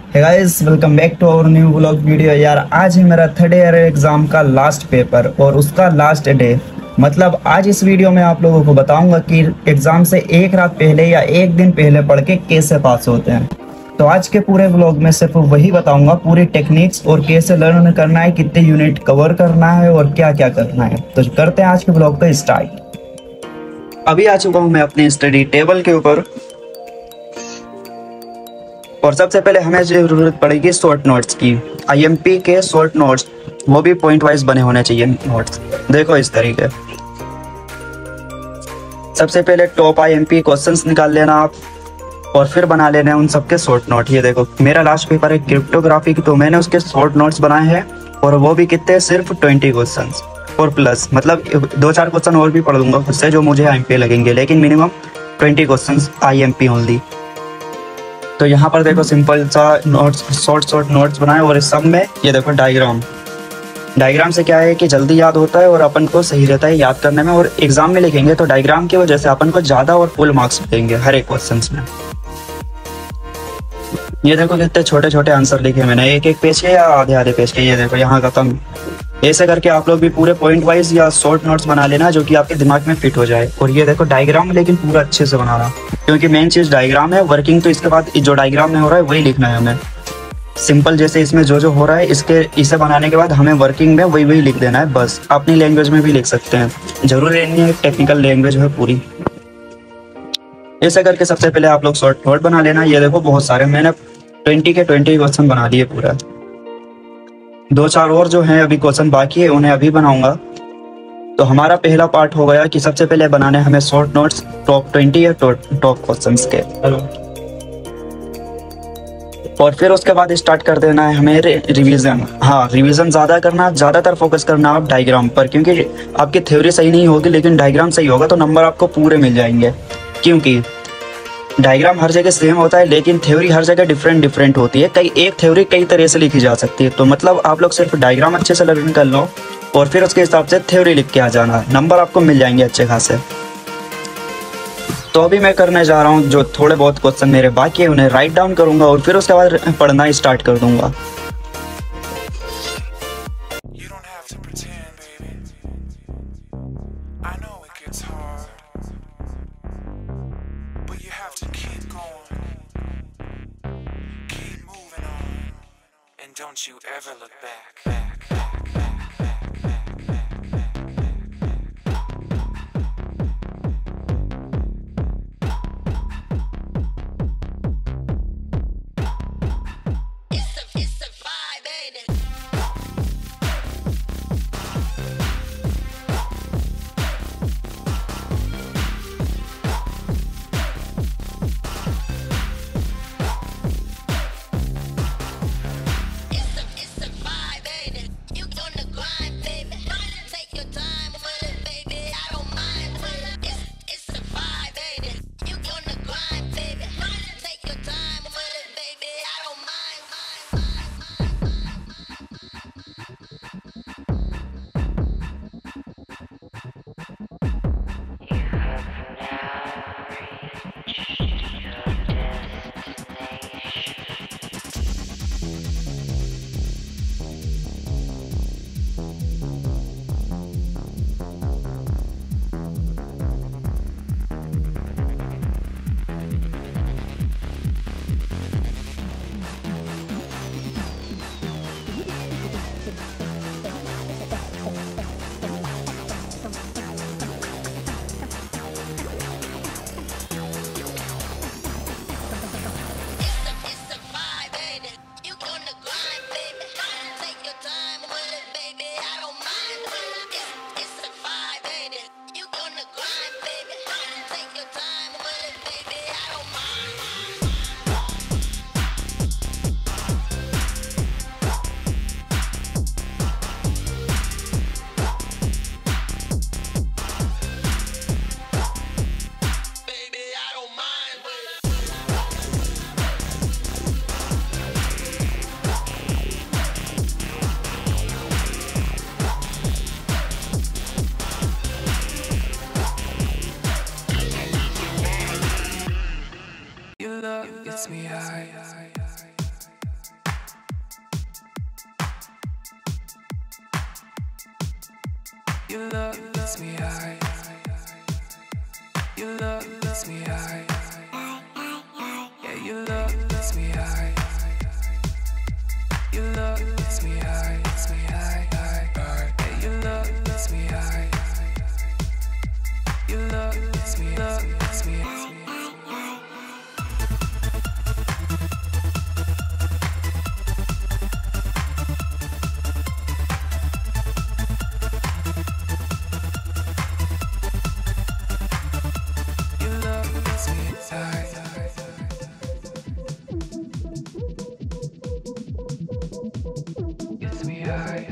Hey guys, welcome back to our new vlog video. यार आज है मेरा थर्ड ईयर एग्जाम का लास्ट पेपर और उसका लास्ट डे। मतलब आज इस वीडियो में आप लोगों को बताऊंगा कि एग्जाम से एक रात पहले या एक दिन पहले पढ़ के कैसे पास होते हैं। तो आज के पूरे व्लॉग में सिर्फ वही बताऊंगा, पूरी टेक्निक्स और कैसे लर्न करना है, कितने यूनिट कवर करना है और क्या क्या करना है। तो करते हैं आज के व्लॉग का स्टार्ट। अभी आ चुका हूँ मैं अपनी स्टडी टेबल के ऊपर और सबसे पहले हमें जरूरत पड़ेगी शॉर्ट नोट्स की। आईएमपी के शॉर्ट नोट्स, वो भी पॉइंट वाइज बने होने चाहिए नोट्स। देखो इस तरीके, सबसे पहले टॉप आईएमपी क्वेश्चंस निकाल लेना आप और फिर बना लेना उन सबके शॉर्ट नोट। ये देखो मेरा लास्ट पेपर है क्रिप्टोग्राफी की, तो मैंने उसके शॉर्ट नोट्स बनाए हैं और वो भी कितने, सिर्फ 20 क्वेश्चंस और प्लस मतलब 2-4 क्वेश्चन और भी पढ़ दूंगा उससे जो मुझे आईएमपी लगेंगे, लेकिन मिनिमम 20 क्वेश्चंस आईएमपी ओनली। तो यहाँ पर देखो सिंपल सा नोट्स, शॉर्ट नोट्स बनाए और इस सब में ये देखो डायग्राम से क्या है कि जल्दी याद होता है और अपन को सही रहता है याद करने में। और एग्जाम में लिखेंगे तो डायग्राम की वजह से अपन को ज्यादा और फुल मार्क्स मिलेंगे हर एक क्वेश्चन में। ये देखो कितने छोटे छोटे आंसर लिखे मैंने, एक पेज के या आधे पेज के। ये देखो यहाँ खत्म। ऐसे करके आप लोग भी पूरे पॉइंट वाइज या शॉर्ट नोट्स बना लेना जो कि आपके दिमाग में फिट हो जाए। और ये देखो डायग्राम, लेकिन पूरा अच्छे से बनाना क्योंकि मेन चीज डायग्राम है। वर्किंग तो इसके बाद जो डायग्राम में हो रहा है वही लिखना है हमें। सिंपल जैसे इसमें जो हो रहा है इसे बनाने के बाद हमें वर्किंग में वही लिख देना है बस। अपनी लैंग्वेज में भी लिख सकते हैं, जरूरी नहीं है टेक्निकल लैंग्वेज है पूरी। ऐसे करके सबसे पहले आप लोग शॉर्ट नोट बना लेना। ये देखो बहुत सारे मैंने 20 के 20 क्वेश्चन बना दिए पूरा। 2-4 और जो हैं अभी क्वेश्चन बाकी है उन्हें अभी बनाऊंगा। तो हमारा पहला पार्ट हो गया कि सबसे पहले बनाने हमें शॉर्ट नोट्स टॉप 20 या टॉप क्वेश्चंस के। और फिर उसके बाद स्टार्ट कर देना है हमें रिवीजन। हाँ, रिवीजन ज़्यादा करना, ज़्यादातर फोकस करना आप डायग्राम पर, क्योंकि आपकी थ्योरी सही नहीं होगी लेकिन डायग्राम सही होगा तो नंबर आपको पूरे मिल जाएंगे। क्योंकि डायग्राम हर जगह सेम होता है लेकिन थ्योरी हर जगह डिफरेंट होती है। एक थ्योरी कई तरह से लिखी जा सकती है। तो मतलब आप लोग सिर्फ डायग्राम अच्छे से लर्न कर लो और फिर उसके हिसाब से थ्योरी लिख के आ जाना, नंबर आपको मिल जाएंगे अच्छे खासे। तो अभी मैं करने जा रहा हूँ, जो थोड़े बहुत क्वेश्चन मेरे बाकी है उन्हें राइट डाउन करूंगा और फिर उसके बाद पढ़ना स्टार्ट कर दूंगा। Don't you ever look back. It's a vibe, baby. It's a vibe, baby. Your love lets me high. Your love lets me high. Yeah, your love lets me high. Your love lets me high, lets me high, high, high. Yeah, your love lets me high. Your love lets me, love lets me high. Gets me high.